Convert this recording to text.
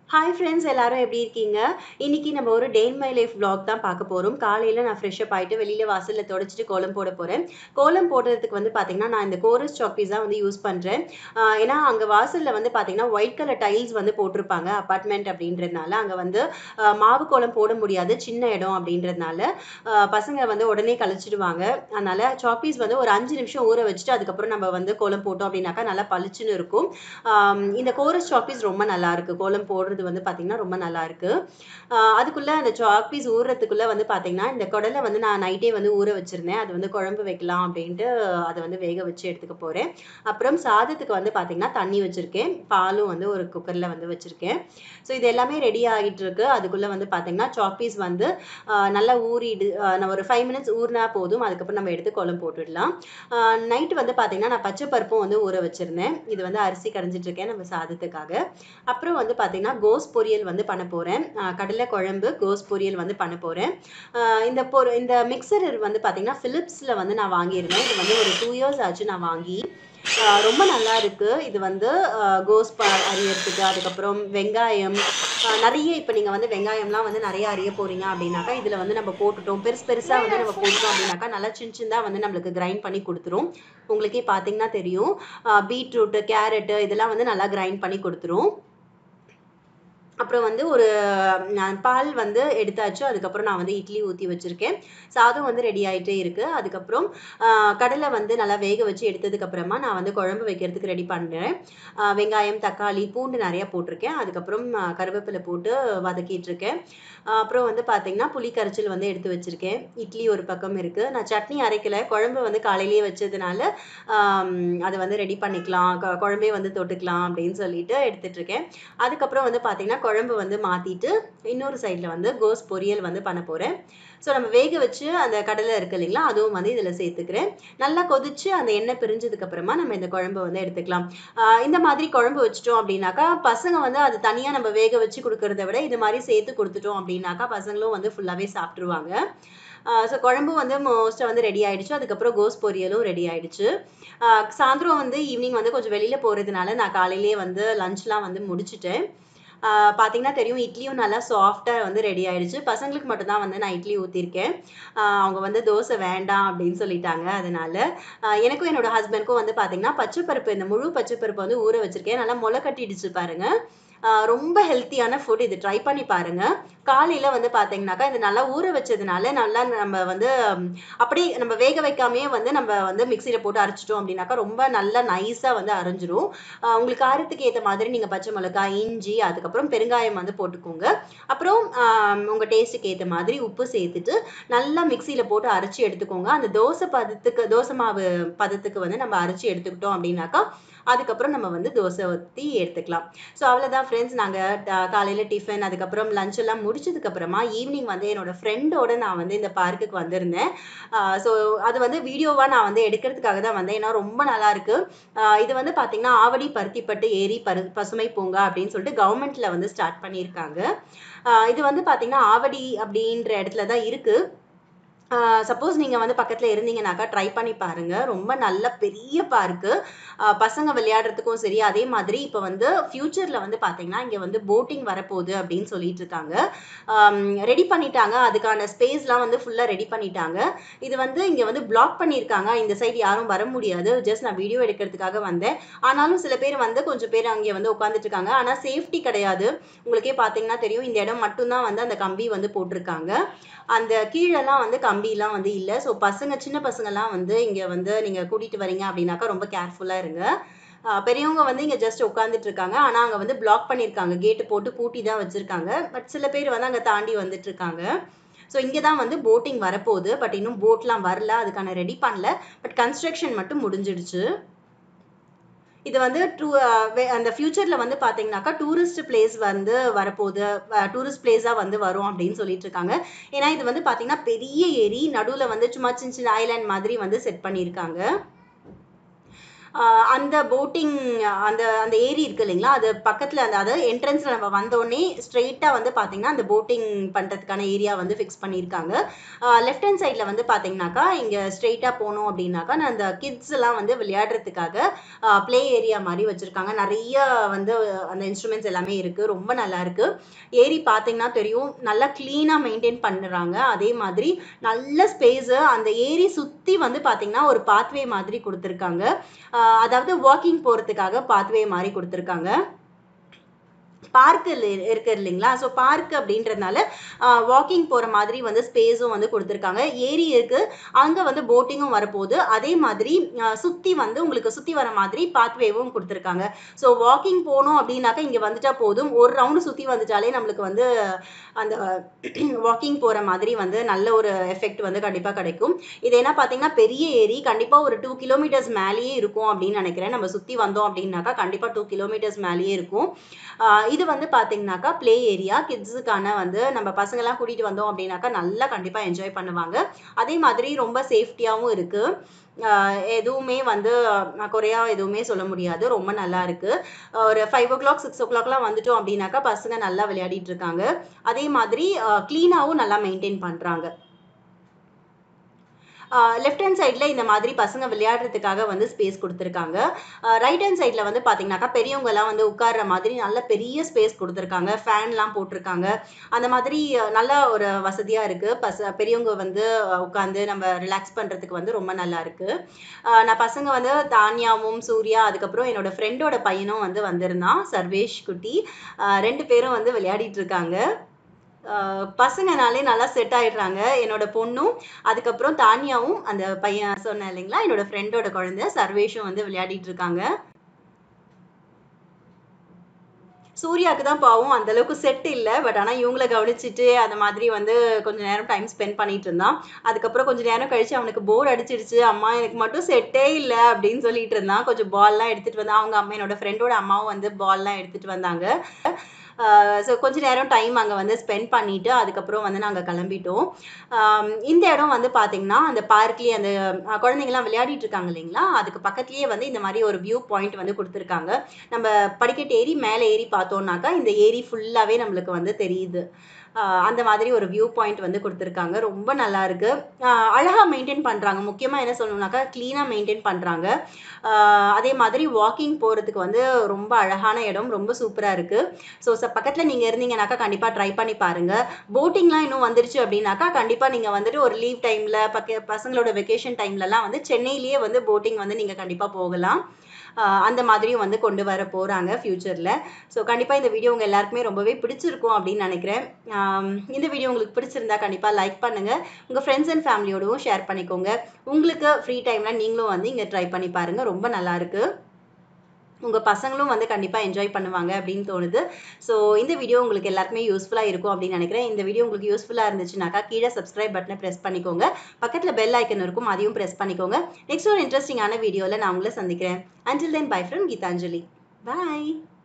Hi friends எல்லாரும் எப்படி இருக்கீங்க? இன்னைக்கு நம்ம ஒரு day in my life vlog தான் பார்க்க போறோம். காலையில நான் ஃப்ரெஷ் அப் ஆயிட்டு வெளியில வாசல்ல தொடச்சிட்டு கோலம் போட போறேன். கோலம் போடுறதுக்கு வந்து பார்த்தீங்கன்னா, நான் இந்த கோரஸ் சாக்பீஸ் தான் வந்து யூஸ் பண்றேன். ஏன்னா அங்க வாசல்ல வந்து பார்த்தீங்கன்னா, ஒயிட் கலர் டைல்ஸ் வந்து போட்டிருப்பாங்க. அபார்ட்மெண்ட் அப்படின்றதுனால அங்க வந்து மாவு கோலம் போட முடியாது. சின்ன இடம் அப்படின்றதுனால பசங்க வந்து உடனே கழிச்சிடுவாங்க. அதனால சாக்பீஸ் வந்து ஒரு 5 நிமிஷம் ஊற வச்சுட்டு அதுக்கப்புறம் நம்ம வந்து கோலம் போட்டோம் அப்படின்னாக்கா நல்லா பளிச்சுன்னு இருக்கும். இந்த கோரஸ் சாக்பீஸ் ரொம்ப நல்லா இருக்கு. கோலம் போடுறது வந்து பார்த்தீங்கன்னா ரொம்ப நல்லா இருக்கு. அதுக்குள்ள அந்த சாக்பீஸ் ஊறுறதுக்குள்ள வந்து பார்த்தீங்கன்னா, இந்த குடல வந்து நான் நைட்டே வந்து ஊற வச்சிருந்தேன். அது வந்து குழம்பு வைக்கலாம் அப்படின்ட்டு அத வந்து வேக வச்சு எடுத்துக்க போறேன். அப்புறம் சாதத்துக்கு வந்து பார்த்தீங்கன்னா, தண்ணி வச்சிருக்கேன். பாலும் வந்து ஒரு குக்கர்ல வந்து வச்சிருக்கேன். ஸோ இது எல்லாமே ரெடி ஆகிட்டு இருக்கு. அதுக்குள்ள வந்து பார்த்தீங்கன்னா, சாக்பீஸ் வந்து நல்லா நான் ஒரு 5 மினிட்ஸ் ஊறினா போதும். அதுக்கப்புறம் நம்ம எடுத்து குழம்பு போட்டுடலாம். நைட் வந்து பார்த்தீங்கன்னா, நான் பச்சை பருப்பும் வந்து ஊற வச்சிருந்தேன். இது வந்து அரிசி கடைஞ்சிட்டு இருக்கேன் நம்ம சாதத்துக்காக. அப்புறம் வந்து பார்த்தீங்கன்னா, கோஸ் பொரியல் வந்து பண்ண போறேன். கடலை குழம்பு, கோஸ் பொரியல் வந்து பண்ண போறேன். இந்த மிக்சர் வந்து பார்த்தீங்கன்னா, பிலிப்ஸ்ல வந்து நான் வாங்கியிருந்தேன். இது வந்து ஒரு 2 இயர்ஸ் ஆச்சு நான் வாங்கி. ரொம்ப நல்லா இருக்கு. இது வந்து அரியறதுக்கு, அதுக்கப்புறம் வெங்காயம் நெறைய இப்ப நீங்க வந்து வெங்காயம்லாம் வந்து நெறைய அரிய போறீங்க அப்படின்னாக்கா, இதுல வந்து நம்ம போட்டுட்டோம். பெருசா வந்து நம்ம போட்டுட்டோம் அப்படின்னாக்கா, நல்லா சின்னதா வந்து நம்மளுக்கு கிரைண்ட் பண்ணி குடுத்துரும். உங்களுக்கே பார்த்தீங்கன்னா தெரியும். பீட்ரூட், கேரட் இதெல்லாம் வந்து நல்லா கிரைண்ட் பண்ணி குடுத்துரும். அப்புறம் வந்து பால் வந்து எடுத்தாச்சு. அதுக்கப்புறம் நான் வந்து இட்லி ஊத்தி வச்சிருக்கேன். சாதம் வந்து ரெடி ஆயிட்டே இருக்கு. அதுக்கப்புறம் கடலை வந்து நல்லா வேக வச்சு எடுத்ததுக்கு அப்புறமா நான் வந்து குழம்பு வைக்கிறதுக்கு ரெடி பண்றேன். வெங்காயம், தக்காளி, பூண்டு நெறைய போட்டிருக்கேன். அதுக்கப்புறம் கருவேப்பிலை போட்டு வதக்கிட்டு இருக்கேன். அப்புறம் வந்து பார்த்தீங்கன்னா, புளி கரைச்சல் வந்து எடுத்து வச்சிருக்கேன். இட்லி ஒரு பக்கம் இருக்கு. நான் சட்னி அரைக்கல. குழம்பு வந்து காலையிலேயே வச்சதுனால, ஆம் அத வந்து ரெடி பண்ணிக்கலாம். குழம்பே வந்து தொட்டுக்கலாம் அப்படின்னு சொல்லிட்டு எடுத்துட்டு இருக்கேன். அதுக்கப்புறம் வந்து பார்த்தீங்கன்னா, குழம்பு வந்து மாத்திட்டு, இன்னொரு சைட்ல வந்து கோஸ் பொரியல் வந்து பண்ண போறேன். ஸோ நம்ம வேக வச்சு அந்த கடலை இருக்கு இல்லைங்களா? அதுவும் வந்து இதில சேர்த்துக்கிறேன். நல்லா கொதிச்சு அந்த எண்ணெய் பிரிஞ்சதுக்கு அப்புறமா நம்ம இந்த குழம்ப வந்து எடுத்துக்கலாம். இந்த மாதிரி குழம்பு வச்சுட்டோம் அப்படின்னாக்கா, பசங்க வந்து அது தனியா நம்ம வேக வச்சு குடுக்கறத விட, இது மாரி சேர்த்து குடுத்துட்டோம் அப்படின்னாக்கா, பசங்களும் வந்து ஃபுல்லாவே சாப்ட்டுருவாங்க. ஸோ குழம்பும் வந்து மோஸ்ட்டா வந்து ரெடி ஆயிடுச்சு. அதுக்கப்புறம் கோஸ் பொரியலும் ரெடி ஆயிடுச்சு. அ சாயந்தரம் வந்து ஈவினிங் வந்து கொஞ்சம் வெளியில போறதுனால, நான் காலையிலேயே வந்து லஞ்ச்லாம் வந்து முடிச்சுட்டேன். ஆ பார்த்தீங்கன்னா தெரியும், இட்லியும் நல்லா சாஃப்ட்டா வந்து ரெடி ஆயிடுச்சு. பசங்களுக்கு மட்டும் தான் வந்து நான் இட்லி ஊத்தியிருக்கேன். அவங்க வந்து தோசை வேண்டாம் அப்படின்னு சொல்லிட்டாங்க. அதனால எனக்கும் என்னோட ஹஸ்பண்ட்க்கும் வந்து பார்த்தீங்கன்னா, பச்சை பருப்பு இந்த முழு பச்சை பருப்பு வந்து ஊற வச்சிருக்கேன். நல்லா மொள கட்டிடுச்சு பாருங்க. ரொம்ப ஹெல்த்தியான ஃபுட் இது ட்ரை பண்ணி பாருங்க. காலையில வந்து பார்த்தீங்கன்னாக்கா, இது நல்லா ஊற வச்சதுனால நல்லா நம்ம வந்து அப்படியே நம்ம வேக வைக்காமயே வந்து நம்ம வந்து மிக்ஸியில போட்டு அரைச்சுட்டோம் அப்படின்னாக்கா, ரொம்ப நல்லா நைஸா வந்து அரைஞ்சிரும். உங்களுக்கு காரத்துக்கு ஏத்த மாதிரி நீங்க பச்சை மிளகாய், இஞ்சி, அதுக்கப்புறம் பெருங்காயம் வந்து போட்டுக்கோங்க. அப்புறம் உங்க டேஸ்ட்டுக்கு ஏத்த மாதிரி உப்பு சேர்த்துட்டு, நல்லா மிக்ஸியில போட்டு அரைச்சு எடுத்துக்கோங்க. அந்த தோசை மாவு பதத்துக்கு வந்து நம்ம அரைச்சு எடுத்துக்கிட்டோம் அப்படின்னாக்கா, அதுக்கப்புறம் நம்ம வந்து தோசை ஊத்தி எடுத்துக்கலாம். ஸோ அவ்வளோதான் ஃப்ரெண்ட்ஸ். நாங்க காலையில டிஃபன், அதுக்கப்புறம் லஞ்ச் எல்லாம் முடிச்சதுக்கு அப்புறமா ஈவினிங் வந்து என்னோட ஃப்ரெண்டோட நான் வந்து இந்த பார்க்குக்கு வந்திருந்தேன். ஸோ அது வந்து வீடியோவா நான் வந்து எடுக்கிறதுக்காக தான் வந்தேன். ஏன்னா ரொம்ப நல்லா இருக்கு. இது வந்து பார்த்தீங்கன்னா, ஆவடி பருத்திப்பட்டு ஏரி பசுமை பூங்கா அப்படின்னு சொல்லிட்டு கவர்மெண்ட்ல வந்து ஸ்டார்ட் பண்ணியிருக்காங்க. இது வந்து பார்த்தீங்கன்னா, ஆவடி அப்படின்ற இடத்துல தான் இருக்கு. சப்போஸ் நீங்க வந்து பக்கத்துல இருந்தீங்கன்னாக்கா, ட்ரை பண்ணி பாருங்க. ரொம்ப நல்ல பெரிய பார்க்கு. பசங்க விளையாடுறதுக்கும் சரி, அதே மாதிரி இப்ப வந்து ஃபியூச்சர்ல வந்து பார்த்தீங்கன்னா, இங்க வந்து போட்டிங் வரப்போகுது அப்படின்னு சொல்லிட்டு இருக்காங்க. ரெடி பண்ணிட்டாங்க. அதுக்கான ஸ்பேஸ்லாம் வந்து ஃபுல்லா ரெடி பண்ணிட்டாங்க. இது வந்து இங்க வந்து பிளாக் பண்ணியிருக்காங்க. இந்த சைடு யாரும் வர முடியாது. ஜஸ்ட் நான் வீடியோ எடுக்கிறதுக்காக வந்தேன். ஆனாலும் சில பேர் வந்து கொஞ்சம் பேர் அங்கே வந்து உட்கார்ந்துட்டு இருக்காங்க. ஆனா சேஃப்டி கிடையாது. உங்களுக்கே பார்த்தீங்கன்னா தெரியும். இந்த இடம் மட்டும் தான் வந்து அந்த கம்பி வந்து போட்டிருக்காங்க. அந்த கீழலாம் வந்து கம்பிலாம் வந்து இல்ல. ஸோ சின்ன பசங்கலாம் வந்து இங்க வந்து நீங்க கூட்டிட்டு வரீங்க அப்படின்னாக்கா ரொம்ப கேர்ஃபுல்லா இருங்க. பெரியவங்க வந்து இங்க ஜஸ்ட் உட்கார்ந்துட்டு இருக்காங்க. ஆனா அங்க வந்து பிளாக் பண்ணியிருக்காங்க. கேட் போட்டு பூட்டி தான் வச்சிருக்காங்க. பட் சில பேர் வந்து அங்க தாண்டி வந்துட்டு இருக்காங்க. ஸோ இங்க தான் வந்து போட்டிங் வரப்போகுது. பட் இன்னும் போட்லாம் வரல. அதுக்கான ரெடி பண்ணல. பட் கன்ஸ்ட்ரக்ஷன் மட்டும் முடிஞ்சிடுச்சு. இது வந்து அந்த ஃபியூச்சர்ல வந்து பார்த்தீங்கன்னாக்கா, டூரிஸ்ட் பிளேஸ் வந்து வரப்போகுது. டூரிஸ்ட் பிளேஸா வந்து வரும் அப்படின்னு சொல்லிட்டு இருக்காங்க. ஏன்னா இது வந்து பார்த்தீங்கன்னா, பெரிய ஏரி. நடுவுல வந்து சும்மா சின்ன சின்ன ஐலேண்ட் மாதிரி வந்து செட் பண்ணியிருக்காங்க. அந்த போட்டிங் அந்த அந்த ஏரி இருக்கு இல்லைங்களா, அது பக்கத்தில் அதாவது என்ட்ரன்ஸில் நம்ம வந்தோடனே ஸ்ட்ரெயிட்டாக வந்து பார்த்தீங்கன்னா அந்த போட்டிங் பண்ணுறதுக்கான ஏரியா வந்து ஃபிக்ஸ் பண்ணியிருக்காங்க. லெஃப்ட் ஹேண்ட் சைடில் வந்து பார்த்தீங்கன்னாக்கா இங்கே ஸ்ட்ரெயிட்டாக போனோம் அப்படின்னாக்கா நான் அந்த கிட்ஸ் எல்லாம் வந்து விளையாடுறதுக்காக ப்ளே ஏரியா மாதிரி வச்சுருக்காங்க. நிறைய வந்து அந்த இன்ஸ்ட்ருமெண்ட்ஸ் எல்லாமே இருக்குது. ரொம்ப நல்லா இருக்குது. ஏரி பார்த்தீங்கன்னா தெரியும், நல்லா க்ளீனாக மெயின்டைன் பண்ணுறாங்க. அதே மாதிரி நல்ல ஸ்பேஸு, அந்த ஏரி சுற்றி வந்து பார்த்தீங்கன்னா ஒரு பாத்வே மாதிரி கொடுத்துருக்காங்க. அதாவது வாக்கிங் போகிறதுக்காக பாத்வே மாதிரி கொடுத்துருக்காங்க. பார்க் இருக்கு இல்லைங்களா, ஸோ பார்க் அப்படின்றதுனால வாக்கிங் போகிற மாதிரி வந்து ஸ்பேஸும் வந்து கொடுத்துருக்காங்க. ஏரி இருக்கு, அங்கே வந்து போட்டிங்கும் வரப்போகுது. அதே மாதிரி சுற்றி வந்து உங்களுக்கு சுற்றி வர மாதிரி பாத்வேவும் கொடுத்துருக்காங்க. ஸோ வாக்கிங் போகணும் அப்படின்னாக்கா இங்கே வந்துட்டா போதும், ஒரு ரவுண்டு சுற்றி வந்துட்டாலே நம்மளுக்கு வந்து அந்த வாக்கிங் போகிற மாதிரி வந்து நல்ல ஒரு எஃபெக்ட் வந்து கண்டிப்பாக கிடைக்கும். இது என்ன பார்த்தீங்கன்னா பெரிய ஏரி, கண்டிப்பாக ஒரு 2 கிலோமீட்டர்ஸ் மேலேயே இருக்கும் அப்படின்னு நினைக்கிறேன். நம்ம சுற்றி வந்தோம் அப்படின்னாக்கா கண்டிப்பாக 2 கிலோமீட்டர்ஸ் மேலேயே இருக்கும். இது வந்து பார்த்தீங்கன்னாக்கா ப்ளே ஏரியா, கிட்ஸுக்கான வந்து நம்ம பசங்கள்லாம் கூட்டிகிட்டு வந்தோம் அப்படின்னாக்கா நல்லா கண்டிப்பாக என்ஜாய் பண்ணுவாங்க. அதே மாதிரி ரொம்ப சேஃப்டியாகவும் இருக்குது. எதுவுமே வந்து குறையா எதுவுமே சொல்ல முடியாது. ரொம்ப நல்லா இருக்கு. ஒரு 5 o'clock 6 o'clockலாம் வந்துட்டோம் அப்படின்னாக்கா பசங்க நல்லா விளையாடிட்டு இருக்காங்க. அதே மாதிரி க்ளீனாகவும் நல்லா மெயின்டைன் பண்ணுறாங்க. லெஃப்ட் ஹேண்ட் சைடில் இந்த மாதிரி பசங்க விளையாடுறதுக்காக வந்து ஸ்பேஸ் கொடுத்துருக்காங்க. ரைட் ஹேண்ட் சைடில் வந்து பார்த்தீங்கன்னாக்கா பெரியவங்கலாம் வந்து உட்கார்ற மாதிரி நல்ல பெரிய ஸ்பேஸ் கொடுத்துருக்காங்க. ஃபேன்லாம் போட்டிருக்காங்க. அந்த மாதிரி நல்ல ஒரு வசதியாக இருக்குது. பெரியவங்க வந்து உட்காந்து நம்ம ரிலாக்ஸ் பண்ணுறதுக்கு வந்து ரொம்ப நல்லா இருக்குது. நான் பசங்க வந்து தானியாவும் சூர்யா அதுக்கப்புறம் என்னோட ஃப்ரெண்டோட பையனும் வந்து வந்திருந்தான், சர்வேஷ் குட்டி. 2 பேரும் வந்து விளையாடிட்டு இருக்காங்க. பசங்கனாலே நல்லா செட் ஆயிடுறாங்க. என்னோட பொண்ணும் அதுக்கப்புறம் தானியாவும் அந்த பையன் சொன்னேன் இல்லைங்களா, என்னோட ஃப்ரெண்டோட குழந்தை சர்வேஷும் வந்து விளையாடிட்டு இருக்காங்க. சூர்யாவுக்கு தான் பாவம் அந்த அளவுக்கு செட் இல்லை. பட் ஆனால் இவங்கள கவனிச்சுட்டு அந்த மாதிரி வந்து கொஞ்சம் நேரம் டைம் ஸ்பெண்ட் பண்ணிட்டு இருந்தான். அதுக்கப்புறம் கொஞ்சம் நேரம் கழிச்சு அவனுக்கு போர் அடிச்சிடுச்சு, அம்மா எனக்கு மட்டும் செட்டே இல்லை அப்படின்னு சொல்லிட்டு இருந்தான். கொஞ்சம் பால்லாம் எடுத்துட்டு வந்தான். அவங்க அம்மா என்னோட ஃப்ரெண்டோட அம்மாவும் வந்து பால்லாம் எடுத்துட்டு வந்தாங்க. ஸோ கொஞ்ச நேரம் டைம் அங்கே வந்து ஸ்பெண்ட் பண்ணிவிட்டு அதுக்கப்புறம் வந்து நாங்கள் கிளம்பிட்டோம். இந்த இடம் வந்து பார்த்திங்கன்னா அந்த பார்க்லேயே அந்த குழந்தைங்கலாம் விளையாடிட்டு இருக்காங்க இல்லைங்களா, அதுக்கு பக்கத்துலேயே வந்து இந்த மாதிரி ஒரு வியூ பாயிண்ட் வந்து கொடுத்துருக்காங்க. நம்ம படிக்கட்டு ஏறி மேலே ஏறி பார்த்தோம்னாக்கா இந்த ஏரி ஃபுல்லாகவே நம்மளுக்கு வந்து தெரியுது. அந்த மாதிரி ஒரு வியூ பாயிண்ட் வந்து கொடுத்துருக்காங்க. ரொம்ப நல்லா இருக்கு. அழகாக மெயின்டைன் பண்ணுறாங்க. முக்கியமாக என்ன சொல்லணும்னாக்கா க்ளீனாக மெயின்டைன் பண்ணுறாங்க. அதே மாதிரி வாக்கிங் போகிறதுக்கு வந்து ரொம்ப அழகான இடம், ரொம்ப சூப்பராக இருக்குது. ஸோ பக்கத்தில் நீங்கள் இருந்தீங்கன்னாக்கா கண்டிப்பாக ட்ரை பண்ணி பாருங்கள். போட்டிங்லாம் இன்னும் வந்துருச்சு அப்படின்னாக்கா கண்டிப்பாக நீங்கள் வந்துட்டு ஒரு லீவ் டைமில் பசங்களோட வெக்கேஷன் டைம்லலாம் வந்து சென்னையிலேயே வந்து போட்டிங் வந்து நீங்கள் கண்டிப்பாக போகலாம். அந்த மாதிரியும் வந்து கொண்டு வர போகிறாங்க ஃப்யூச்சரில். ஸோ கண்டிப்பாக இந்த வீடியோ உங்கள் எல்லாருக்குமே ரொம்பவே பிடிச்சிருக்கும் அப்படின்னு நினைக்கிறேன். இந்த வீடியோ உங்களுக்கு பிடிச்சிருந்தா கண்டிப்பாக லைக் பண்ணுங்கள். உங்கள் ஃப்ரெண்ட்ஸ் அண்ட் ஃபேமிலியோடவும் ஷேர் பண்ணிக்கோங்க. உங்களுக்கு ஃப்ரீ டைமில் நீங்களும் வந்து இங்கே ட்ரை பண்ணி பாருங்கள். ரொம்ப நல்லாயிருக்கு. உங்கள் பசங்களும் வந்து கண்டிப்பாக என்ஜாய் பண்ணுவாங்க அப்படின்னு தோணுது. ஸோ இந்த வீடியோ உங்களுக்கு எல்லாருக்குமே யூஸ்ஃபுல்லாக இருக்கும் அப்படின்னு நினைக்கிறேன். இந்த வீடியோ உங்களுக்கு யூஸ்ஃபுல்லாக இருந்துச்சுனாக்கா கீழே சப்ஸ்கிரைப் பட்டனை ப்ரெஸ் பண்ணிக்கோங்க. பக்கத்தில் பெல் ஐக்கன் இருக்கும், அதையும் ப்ரெஸ் பண்ணிக்கோங்க. நெக்ஸ்ட் ஒரு இன்ட்ரெஸ்டிங்கான வீடியோவில் நான் உங்களை சந்திக்கிறேன். Until then, bye from Geethanjali. Bye.